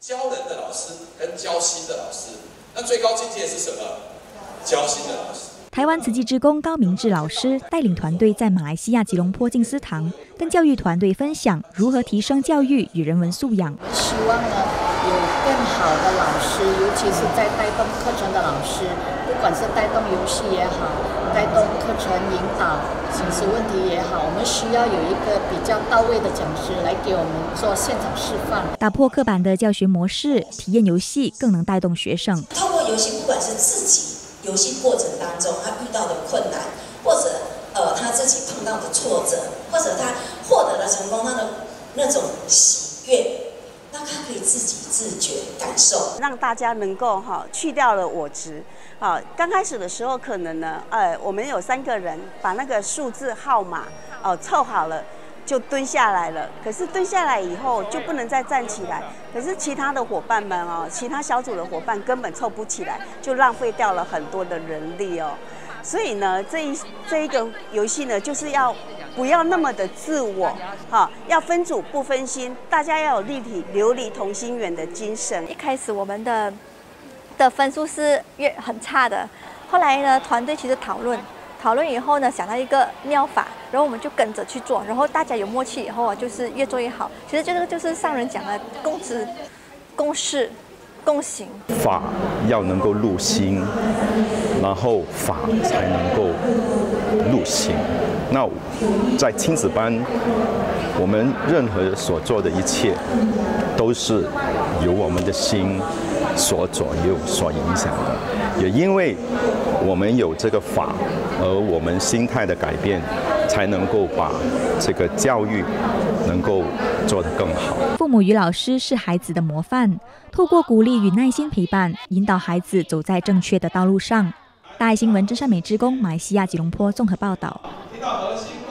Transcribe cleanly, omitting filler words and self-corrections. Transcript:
教人的老师跟教心的老师，那最高境界是什么？教心的老师。 台湾慈济志工高明志老师带领团队在马来西亚吉隆坡静思堂，跟教育团队分享如何提升教育与人文素养。 希望呢有更好的老师，尤其是在带动课程的老师，不管是带动游戏也好，带动课程引导、形式问题也好，我们需要有一个比较到位的讲师来给我们做现场示范， 打破刻板的教学模式，体验游戏更能带动学生。 透过游戏，不管是自己游戏过程当中他遇到的困难，或者他自己碰到的挫折，或者他获得了成功，他的那种喜悦，那他可以自己自觉感受， 让大家能够去掉了我执。刚开始的时候可能呢，我们有3个人把那个数字号码凑好了。就蹲下来了，可是蹲下来以后就不能再站起来。可是其他的伙伴们其他小组的伙伴根本凑不起来，就浪费掉了很多的人力哦。所以呢，这一个游戏呢，就是不要那么的自我，要分组不分心，大家要有流离同心圆的精神。 一开始我们的分数是很差的，后来呢，团队其实讨论以后呢，想到一个妙法，然后我们就跟着去做，然后大家有默契以后就是越做越好。其实这个就是上人讲的共知、共事、共行。 法要能够入心，然后法才能够入心。那在亲子班，我们任何所做的一切，都是由我们的心所左右、所影响的。也因为我们有这个法，而我们心态的改变，才能够把这个教育能够做得更好。 父母与老师是孩子的模范，透过鼓励与耐心陪伴，引导孩子走在正确的道路上。大爱新闻真善美志工马来西亚吉隆坡综合报道。 听到核心。